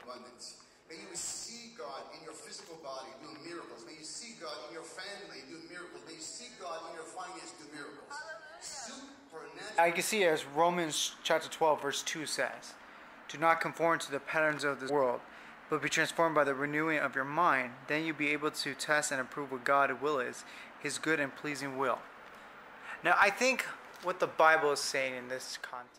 abundance. May you see God in your physical body doing miracles. May you see God in your family doing miracles. May you see God in your finances do miracles. Supernatural. I can see as Romans chapter 12 verse 2 says, do not conform to the patterns of this world, but be transformed by the renewing of your mind. Then you'll be able to test and approve what God's will is, His good and pleasing will. Now I think what the Bible is saying in this context.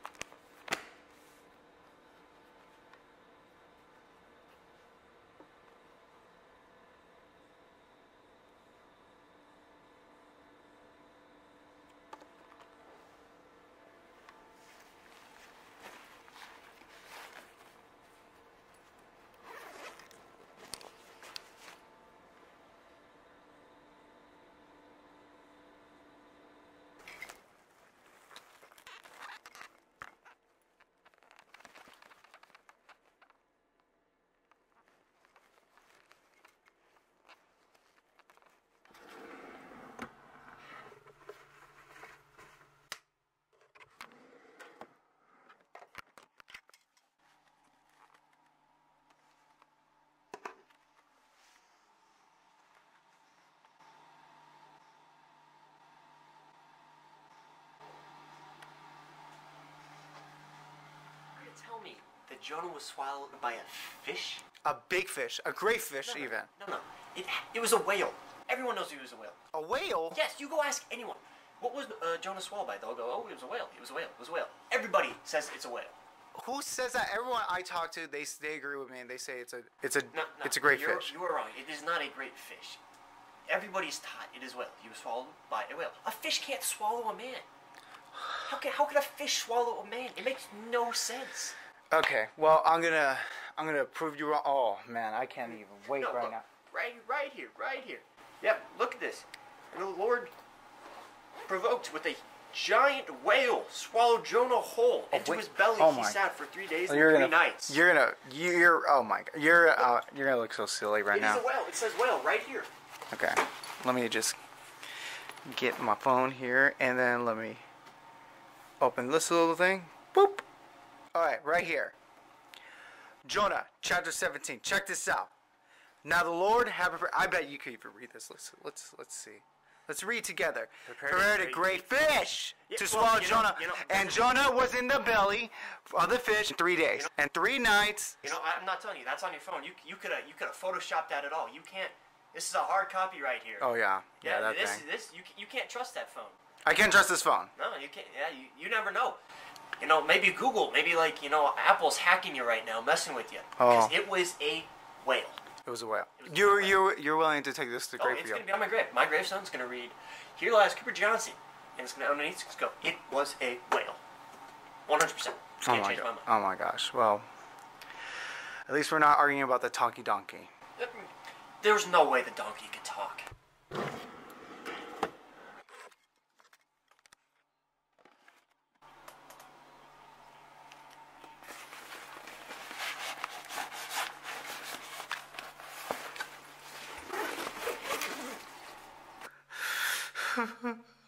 Tell me that Jonah was swallowed by a fish? A big fish, a great fish even. No. It was a whale. Everyone knows he was a whale. A whale? Yes, you go ask anyone. What was Jonah swallowed by? They'll go, oh, it was a whale. It was a whale. It was a whale. Everybody says it's a whale. Who says that? Everyone I talk to, they agree with me and they say it's a great fish. You are wrong. It is not a great fish. Everybody's taught it is a whale. He was swallowed by a whale. A fish can't swallow a man. How could a fish swallow a man? It makes no sense. Okay, well I'm gonna prove you wrong. Oh man, I can't even wait No, right look, now. Right here. Yep, look at this. And the Lord provoked with a giant whale swallowed Jonah whole into his belly. He sat for 3 days and 3 nights. You're oh my god, you're gonna look so silly right now. It is a whale. It says whale right here. Okay, let me just get my phone here and then let me open this little thing. Boop. Alright, right here. Jonah, chapter 17. Check this out. Now the Lord have I bet you could even read this. Let's see. Let's read together. Prepared a great fish to swallow Jonah. And Jonah was in the belly of the fish 3 days and 3 nights. I'm not telling you. That's on your phone. You could have photoshopped that at all. You can't. This is a hard copy right here. Oh yeah. Yeah, you can't trust that phone. I can't trust this phone. No, you can't. Yeah, you never know. Maybe Google, maybe Apple's hacking you right now, messing with you. Because it was a whale. It was a whale. You're willing to take this to grave? It's going to be on my grave. My gravestone's going to read, "Here lies Cooper Johnson," and it's going to underneath. It's going to go, "It was a whale." 100%. Can't change my mind. Oh my gosh. Well, at least we're not arguing about the talkie donkey. There's no way the donkey could talk. Ha ha.